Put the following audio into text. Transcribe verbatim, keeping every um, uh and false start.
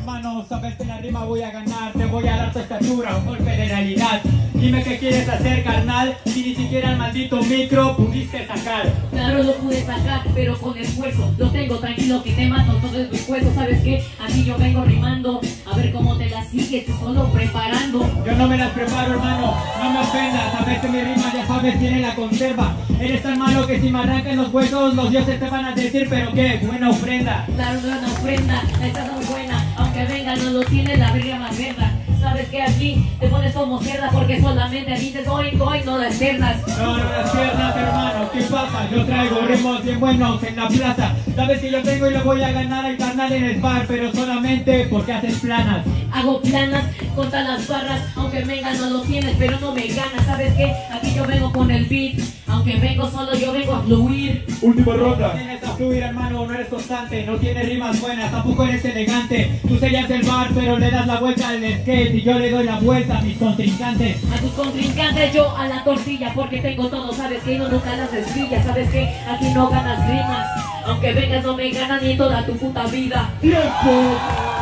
hermano, sabes que en la rima voy a ganar. Te voy a dar tu estatura, un golpe de realidad. Dime qué quieres hacer, carnal, si ni siquiera el maldito micro pudiste sacar. Claro, lo pude sacar, pero con esfuerzo. Lo tengo tranquilo que te mato todo el esfuerzo. ¿Sabes qué? Aquí yo vengo rimando. A ver cómo te la sigues, tú solo preparando. Yo no me las preparo, hermano, no me ofendas. Sabes que mi rima, ya sabes, tiene la conserva. Eres tan malo que si me arrancan los huesos, los dioses te van a decir, pero qué buena ofrenda. Claro, buena ofrenda, esta es muy buena. Aunque venga, no lo tienes, la verga más verga. Sabes que aquí te pones como cerda porque solamente dices hoy, hoy, no las piernas. No, no las piernas, hermano, ¿qué pasa? Yo traigo ritmos bien buenos en la plaza. Sabes que yo tengo y le voy a ganar al carnal en el bar, pero solamente porque haces planas. Hago planas contra las barras, aunque venga no lo tienes, pero no me ganas. ¿Sabes qué? Aquí yo vengo con el beat, aunque vengo solo yo vengo a fluir. Última ronda. No tienes a fluir, hermano, no eres constante, no tienes rimas buenas, tampoco eres elegante. Tú serías el bar, pero le das la vuelta al skate y yo le doy la vuelta a mis contrincantes. A tus contrincantes yo a la tortilla, porque tengo todo, ¿sabes qué? No nunca las desvillas, ¿sabes qué? Aquí no ganas rimas, aunque vengas no me ganas ni toda tu puta vida. ¡Tiempo!